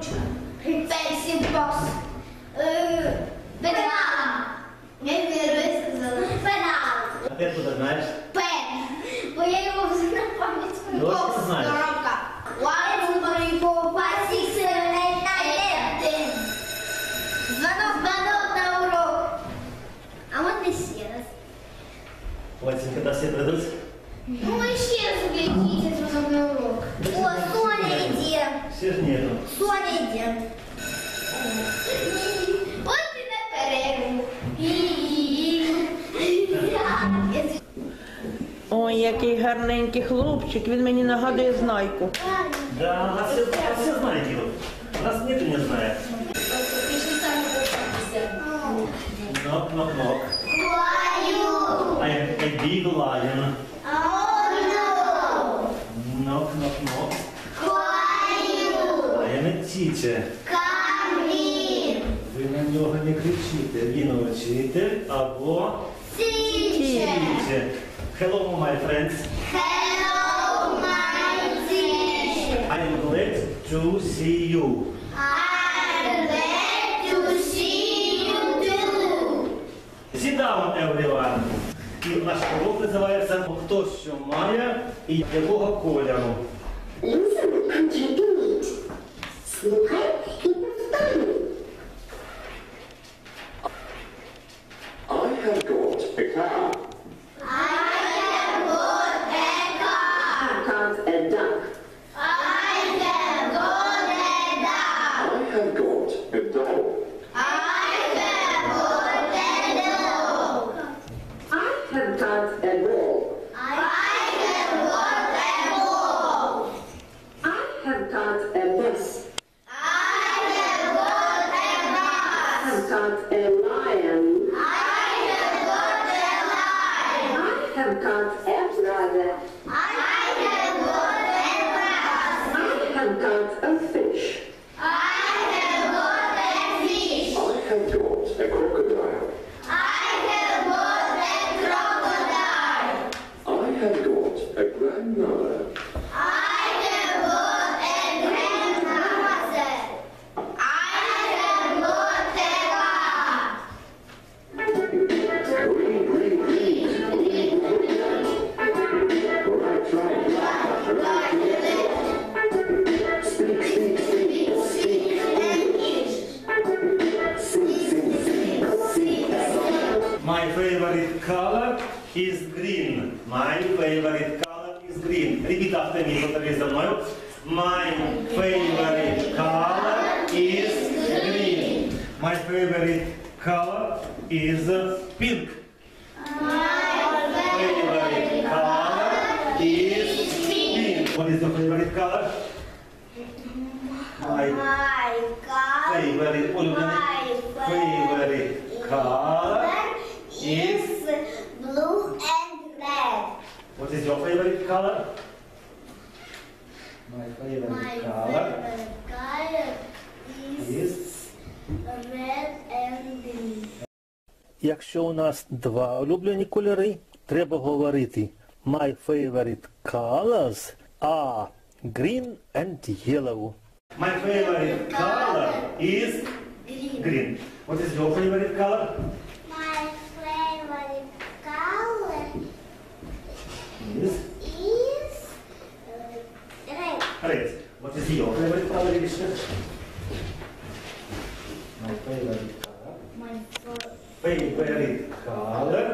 Pencil box. Пенал. Я первый сказала. Пенал. А ты откуда знаешь? Пен. Бо я его на память. Точно знаешь? Коробка. One, two, three, four, five, six, seven, eight, nine, ten. Звонок на урок. А вот и еще раз. Васенька, когда все придут? Ну, еще раз глядите звонок на урок. О, Соня, иди. Все же нету. Соня, иди. Вот ты на перерву. Ой, який гарненький хлопчик, він мені нагадує Знайку. Да, нас все знают его. Нас никто не знает. Knock, knock, knock. I am a big lion. Knock, knock, knock. I am a teacher. Ви на нього не кричите. Він учитель або teacher. Hello, my friends. I am glad to see you. Sit down, everyone. І наш урок називається «Хто що має і якого кольору». Ліза контриб'ють. Слухай і повторюй. I have got a car. Got a duck. I have got a doll. I have got a ball. I have got a bus. I have got a lion. I have got a brother. I have got a fish. I have got a crocodile. I have got a grandmother. Green, green, green. Right, right. Speak, speak, speak, speak. Sing, sing, sing, sing. My favorite color is green. My favorite color is green. Repeat after me, повторите за мною. My favorite color is green. My favorite color is pink. Favorite color is pink. What is your favorite color? My favorite color is. Blue and red. What is your favorite color? My favorite color color is. red and green. Якщо у нас два улюблені кольори, треба говорити My favorite colors are green and yellow. My favorite color is green. What is your favorite color? My favorite color Is is red. red. What is your favorite color, Irishka? My favorite color. My Favorite color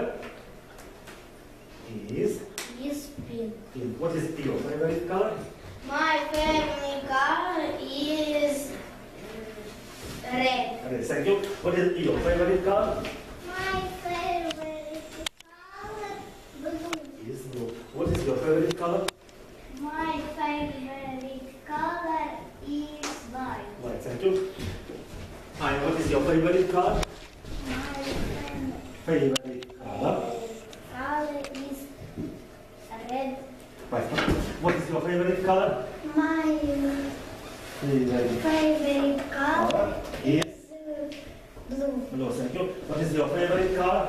is pink. pink. What is your favorite color? My favorite color is red. Red. Thank you. What is your favorite color? My favorite color blue. Is blue. What is your favorite color? My favorite color is white. White. Thank you. And what is your favorite color? My Favorite color. color is red. Right. What is your favorite color? My Favorite favorite color color is blue. blue. Thank you. What is your favorite color?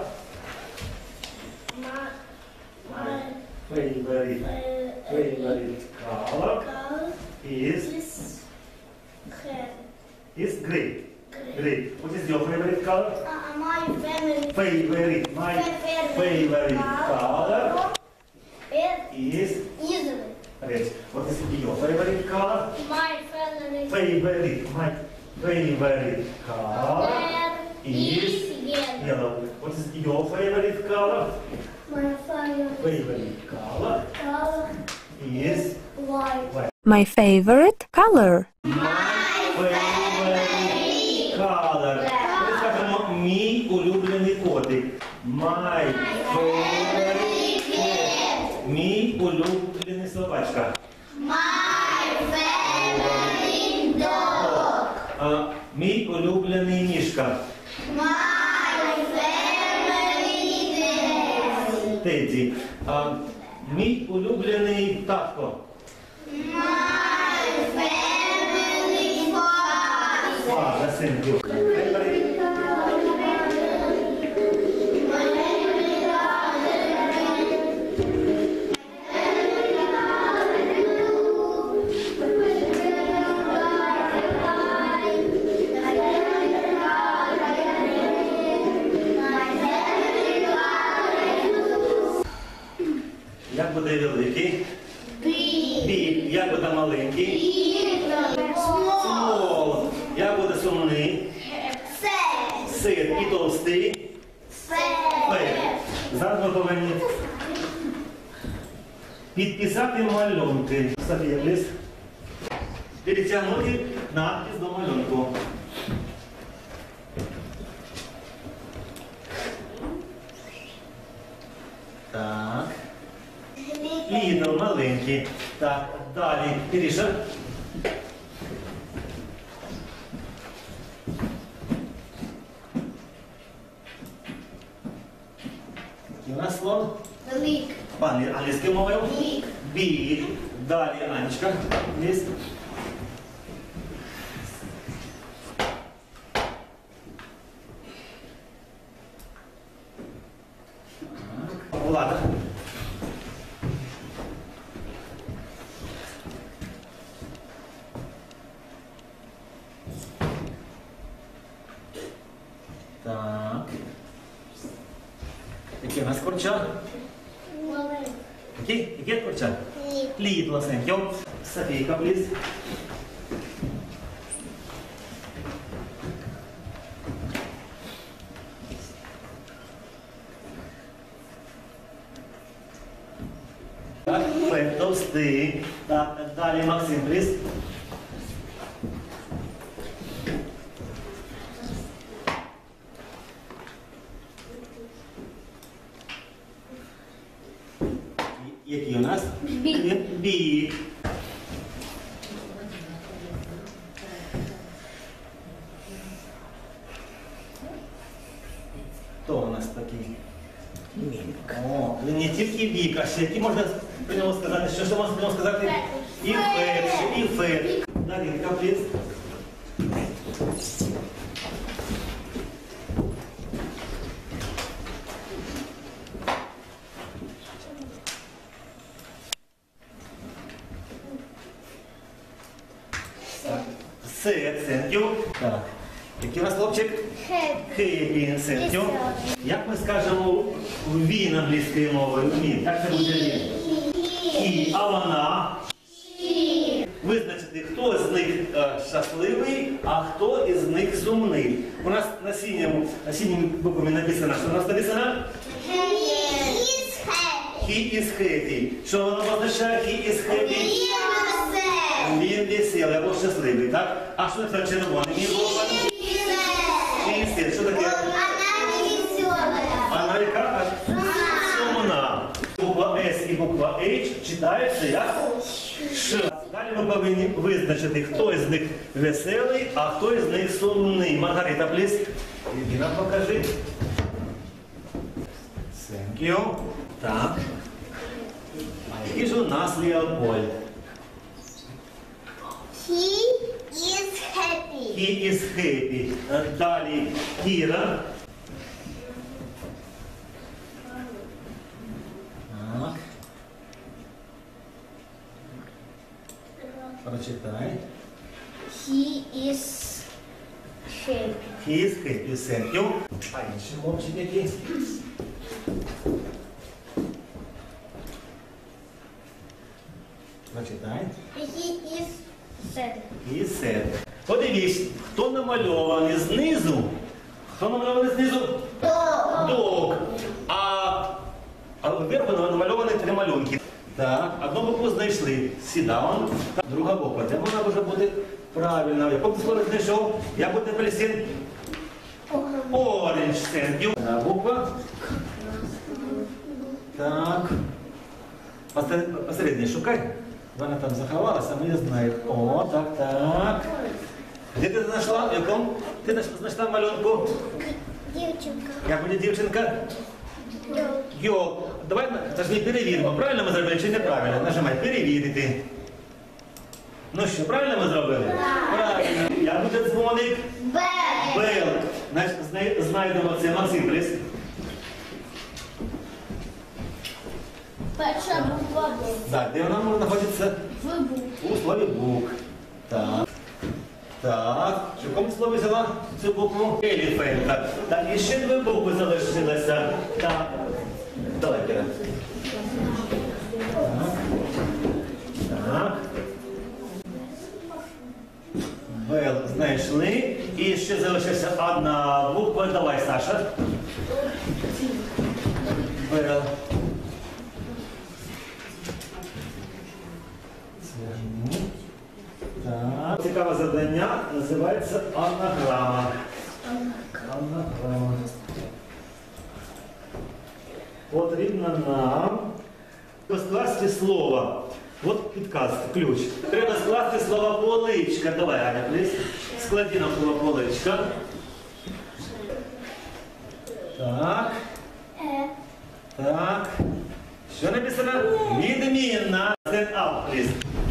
My Favorite color color is is red. is grey. Grey. What is your favorite color? My family. Favorite. My favorite color is Is red. What is your favorite color? my family. Favorite. My favorite color is yellow. yellow. What is your favorite color? My favorite Favorite color color is white. white. My favorite color. Favorite color. Ми скажемо мій улюблений котик. My favorite cat. Мій улюблений собачка. My favorite dog. Мій улюблений мішка. My favorite dress. Теді. Мій улюблений татко. My favorite box. Father, thank you. Favorite. Як буде великий? Big. Як буде маленький? Small. Як буде сумний? Сир. І товстий? Фейр. Зараз ми повинні підписати малюнки. Софія, пліз. Перетягнути надпис до малюнку. Так. Лідер маленький. Так, далі. Іріша. І у нас слон. Пан англійською мовою. Big. Далі Анечка. Ліс. Влада. Так. Який у нас корча? Який корча? Лід, власенько. Софійка, пліз. Так, товстий. Так, далі Максим, пліз. Який у нас? Big. Хто у нас такий? О, він не тільки бік, а ще які можна про нього сказати? Що можна про нього сказати? І фет, і фет. Далі, капліс. Сентю. Так. Який у нас хлопчик? Хеппі, сентю. Як ми скажемо він англійською мовою? Він. Як це буде він? І, а вона? Визначити, хто з них щасливий, а хто із них сумний. У нас на синім буквами написано, що у нас написано? He is happy. Що воно означає? He is happy? Він веселий або щасливий, так? А що це червоний? Він веселий. Що таке? Вона яка? Сумна. Буква S і буква H читаються як Ш. Далі ми повинні визначити, хто із них веселий, а хто із них сумний. Маргарита, пліз. Іди нам покажи. Thank you. Так. А який ж у нас Леопольд? He is happy. He is happy. Далі Кіра. Так. Прочитай. He is He's happy, thank you. А інший хлопчик який? Прочитай. He's sad. Подивись, хто намальований знизу? Хто намальований знизу? Dog. А вверху намальовані 3 малюнки. Так, одну букву знайшли. Sit down. Друга буква. Де вона може бути правильно? Яку ти слово знайшов? Як буде апельсин? Orange, thank you. Буква. Так. Посередині шукай. Вона там заховалася, ми її знаємо. О, так, так. Де ти знайшла? В якому? Ти знайшла малюнку? Дівчинка. Як буде дівчинка? Йо. Давай, це ж не перевіримо. Правильно ми зробили чи неправильно? Нажимай, перевірити. Ну що, правильно ми зробили? Правильно. Як буде дзвоник? Бел. Значить, знайдемо це. Максим, пліс. Перша буква Б. Так, де вона може знаходитися? У слові бук. Так. Так. В якому слові взяла цю букву? Еліфент. Так, і ще 2 букви залишилися. Так. Давай, Кіра. Так. Так. Бел знайшли. І ще залишилася 1 буква. Давай, Саша. Бел. Так. Цікаве завдання називається анаграма. Анаграма. Потрібно нам скласти слово. От підказка, ключ. Треба скласти слово поличка. Давай, Аня, пліс. Склади нам слово поличка. Так. Так. Що написано? Відмінна. Stand up, please.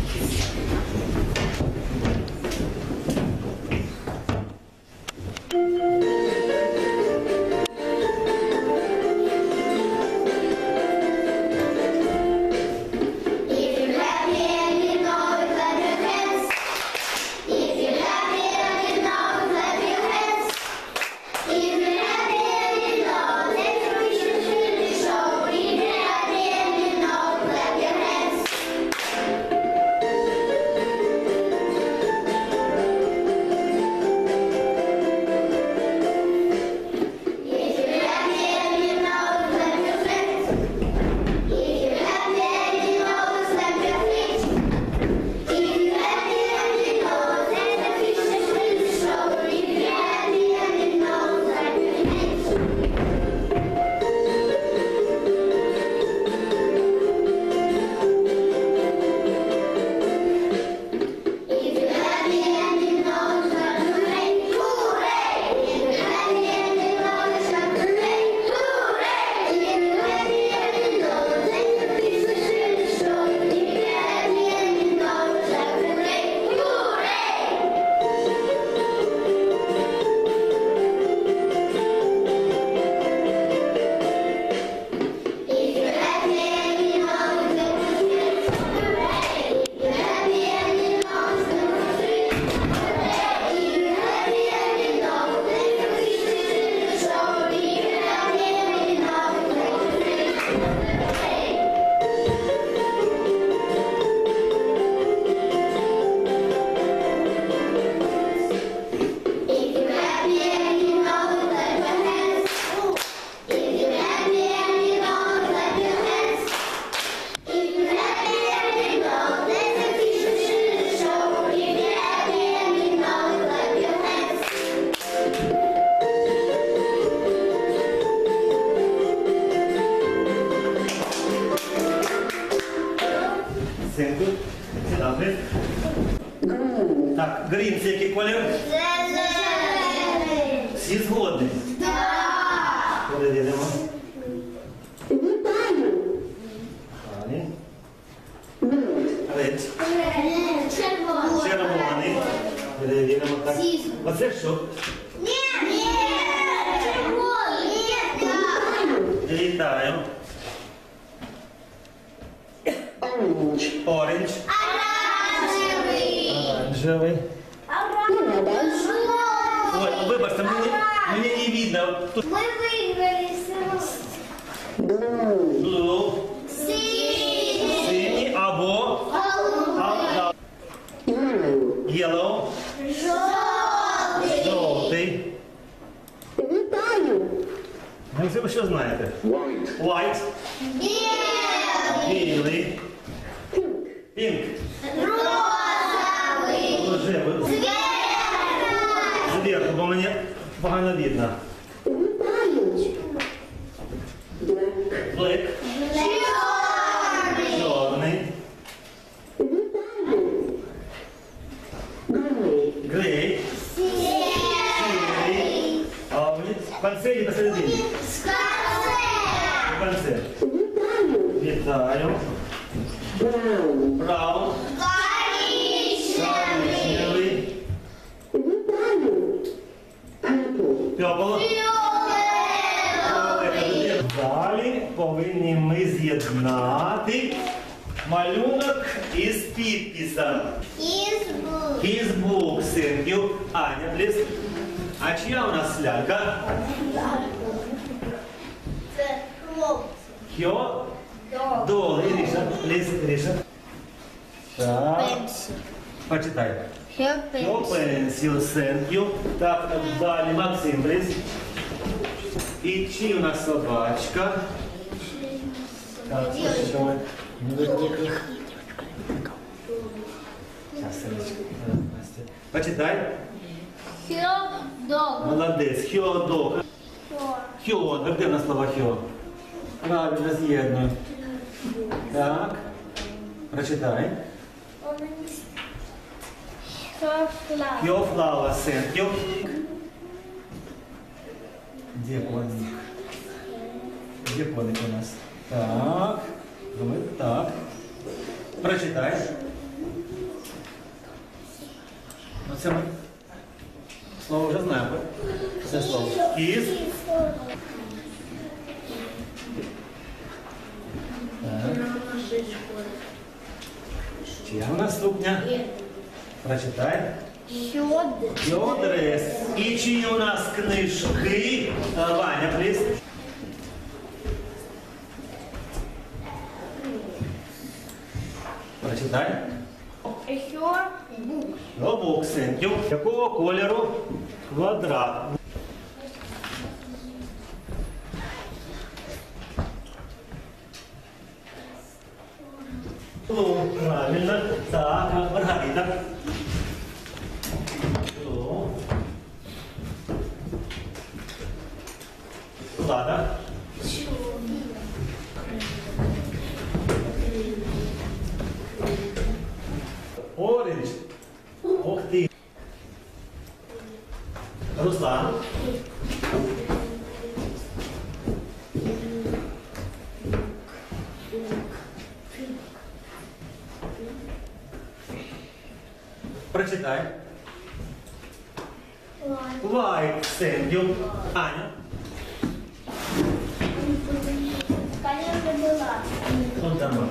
Добре. Так, грін це який колір? Всі згодні? Так. Перевіримо. Далі. Ред. Червоний. Перевіримо так. Оце що? Вітаю. Оранж. Оранжевий. Ой, вибачте, мені не видно. Тут Мы выиграли blue, синий, синій або голубой, yellow, желтый, жовтий. Вітаю! Ну, ви що знаєте? White. White, белый, білий, pink, розовый, рожевий. зеленый, Зверху, бо мені погано видно. Вітаю! Black, черный, чорний, грей, сірий. А мені в конце і посередині. В конце. Вітаю. Браун, коричневий, пепел. Далі повинні ми з'єднати малюнок із підписом. His book, thank you. Аня, please. А чия у нас лялька? Хьо? Дол. Іриша, please, Іриша. Так. Почитай. Хьо пенсіл, thank you. Так, далі Максим, please. І чи у нас собачка? Так, почитай. Сейчас, Синочка. Настя. Почитай. Молодець. Хьодок. Хьодок. Де в нас слово хьо? Правильно, з'єднуй. Так. Прочитай. Хьофлава, сенкю. Где коник? Где коник у нас? Так. Думаю, так. Прочитай. Ну, це ми слово вже знаємо. Це слово. Кіз. Так. Чия у нас сукня? Прочитай. Йодрес. І чиї у нас книжки? Ваня, пліз. Прочитай. Букс. Якого кольору квадрат? Правильно. Так, Маргарита. Лада. Оранж. Ух ты. Руслан. Прочитай. White, thank you. Аня. Он там.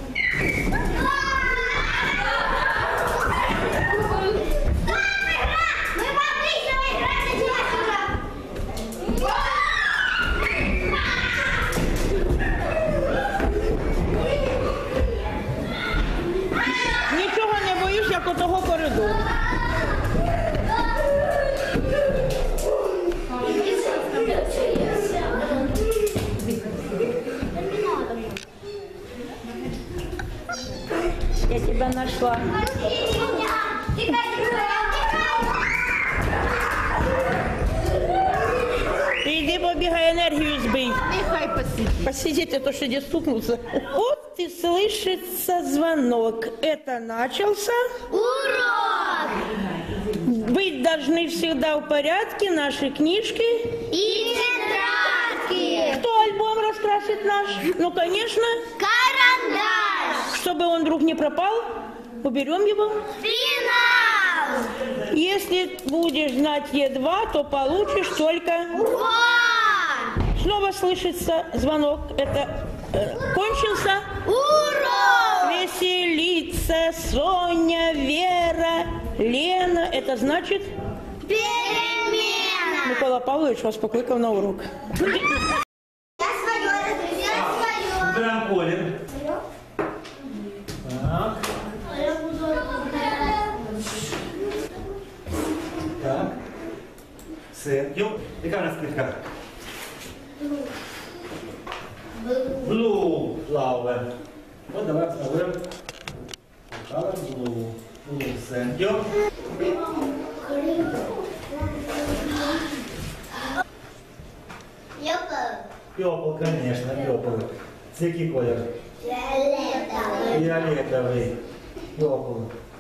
Нічого не боюсь, як отого коридору. Я тебя нашла. Ты иди побегай, энергию сбей. Нехай посидит. Посидеть, а то что где стукнуться. Вот и слышится звонок. Это начался. Урок! Быть должны всегда в порядке наши книжки. И тетрадки! Кто альбом раскрасит наш? Ну, конечно. Карандаш! Чтобы он вдруг не пропал, уберем его. Финал! Если будешь знать Е2, то получишь только... Ура! Снова слышится звонок. Это кончился. Урок! Веселиться, Соня, Вера, Лена. Это значит Перемена. Микола Павлович вас покликав на урок. Я свою я свою. Трамполін. Так. Так. Все. Йоп. Яка у нас квітка? Blue flower. От давай вставимо. Color blue. Blue, все. Йоп. Пепл, конечно, пепл. Це який колір? Фіолетовий. Пепл.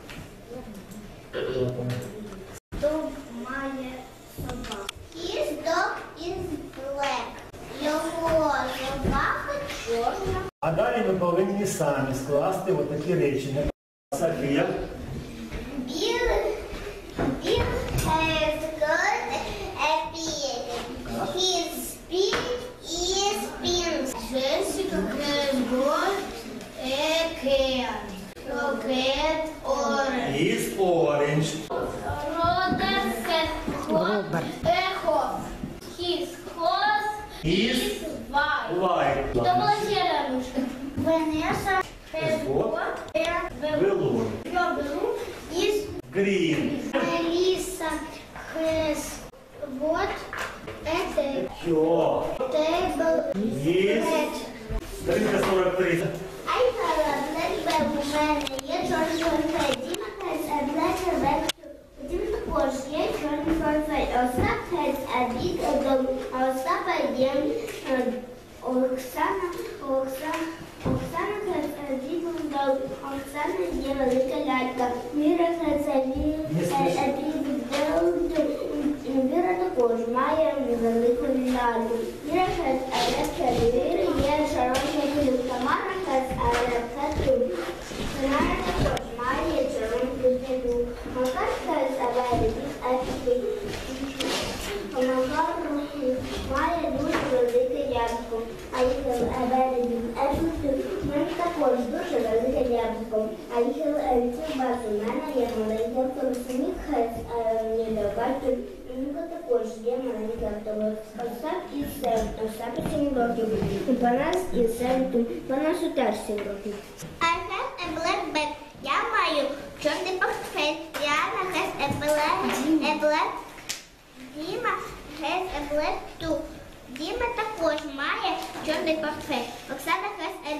Dog має собаку. His dog is black. Його собака чорна. А далі ми повинні самі скласти отакі речення. Софія. Bill has got a pig. His pig is pink. Jessica has got a cat. Her cat orange. Із orange. Robert has got a horse. His horse Is is white. white. Хто була сіра мишка? Vanessa has What? got a Balloon. Your balloon is Green. Melissa has got a Your table is red. сторінка 43. I have a black bag у мене є чорний портфель. Діма has a black bag. У Діми також є чорний портфель. Остап has a big dog. А Остапа є Оксана has a big dog. Оксана є велика лялька. Міра has a big dog. Віра також має велику ляльку. Віра has a red cat. Віра є широкий клюв. Тамара has a red cat. Тамара також має червоний клюв. Макар has a very big apple. Макар має дуже велике яблуко. А їх a very big apple. У мене також дуже велике яблуко. А їх базу. У мене є маленький автобус. Мік has a недобачу. Ника також є маленький автобус. Остап із 7 років. Панас із 7. Панасу теж 7 років. I have a black bag. Я маю чорний портфель. Діана has a black. Діма has a black too. Діма також має чорний портфель. Оксана has a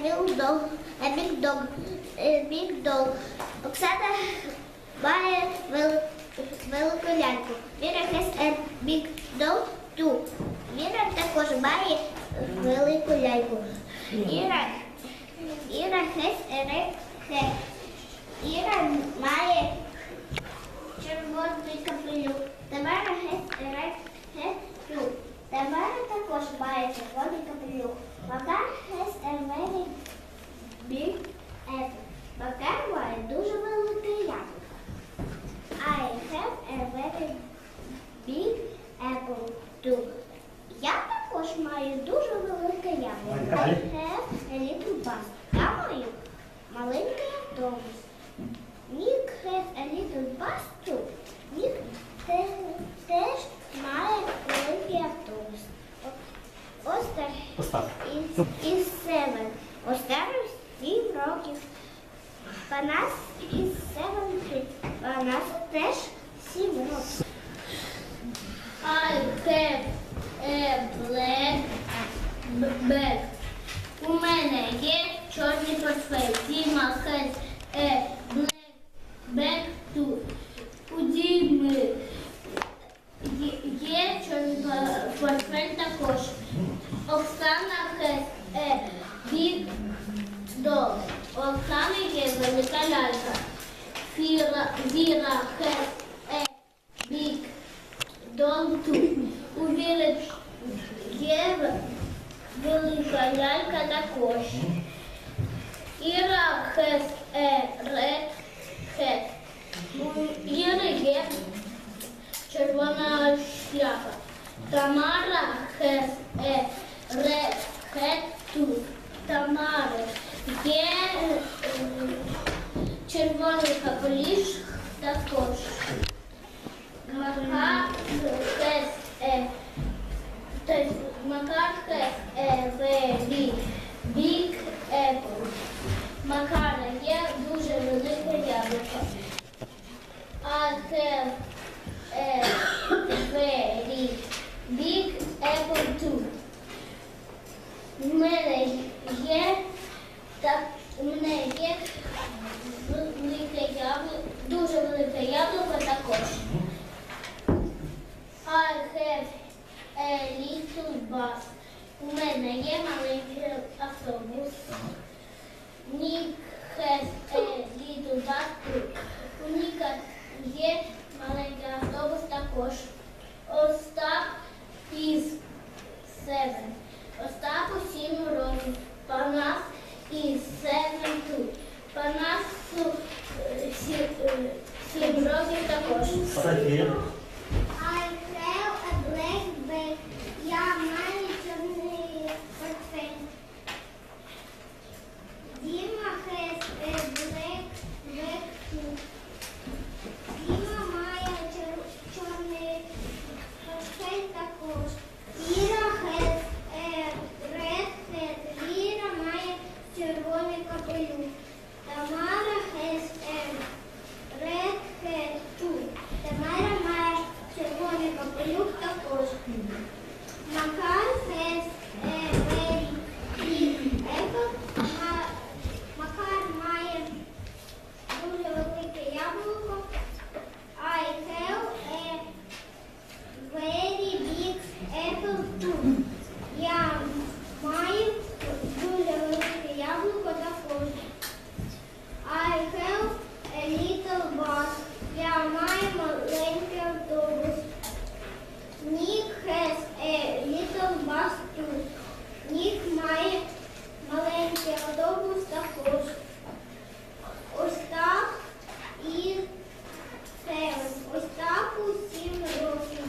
big dog. Оксана має велику ляльку. Віра has a big dog too. Віра також має велику ляльку. Іра has a red hat. Іра має червоний капелюх. Тамара has a red hat too. Тамара також має червоний капелюх. Макар has a very big apple. Макар має дуже велике яблуко. I have a very big apple too. Я також маю дуже велике яблуко. I have a little bus. Я маю маленький автобус. Nick has a little bus too. Nick теж має великий автобус. Остап is 7. Остап 7 років. Панас is 7. Панас теж 7 років. I have a black bag. У мене є чорний портфель. Діма has a black bag too. У Діми є чорний портфель також. Оксана has a big dog. У Оксани є велика лялька. Віра has a big dog too. У Віри є велика лялька також. Іра has a red hat. У Іри є червона шляпа. Тамара has a red hat too. Тамара є червоний капелюх також. Макар є маленький автобус. Nick has a little bus too. У Ніка є маленький автобус також. Остап is 7. Остапу 7 років. Панас is 7 too. Панасу 7 років також. Софія. I have a black bag. Я маю чорний портфель. Діма has a black bag too. Діма має чорний портфель також. Іра has a red hat. Іра має червоний капелюх. Тамара has a red hat too. Тамара має червоний капелюх також. Макар has a very big apple. Макар має дуже велике яблуко. I have a very big apple too. Я маю дуже велике яблуко також. I have a little bus. Я маю маленький автобус. Nick has a little bus too. Нік має маленький автобус також. Остап і 7. Остапу 7 років.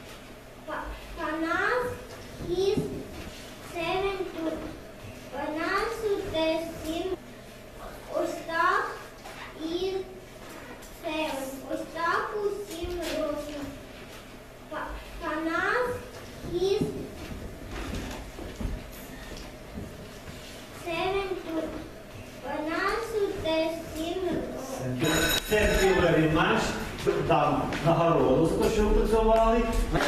Панас is 7 too. Панасу теж 7. Остап і 7. Остапу 7 років. Панас is 7 too. Панасу теж 7 років. Thank you very much. Дам нагороду за те, що ви працювали.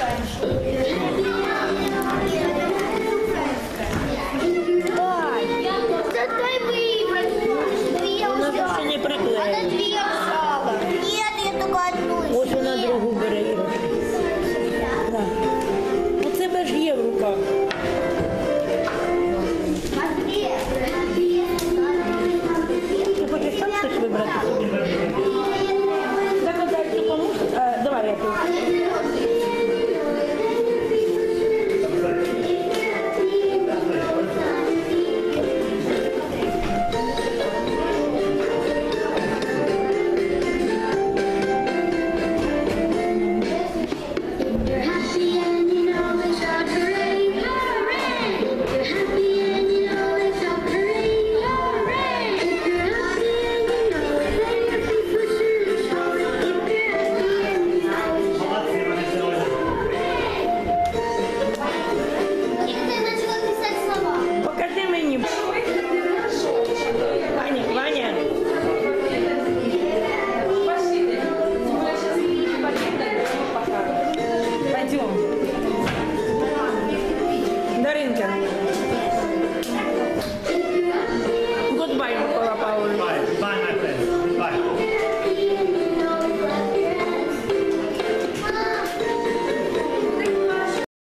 Зато и вы Вона більше не приклеїла. две осталось. Нет, я только одну. Ось вона другу бере, Ірочка. Так. У тебе ж є в руках. Ти хочеш сам щось вибрати собі? Так, от далі допоможеш? Давай я тут.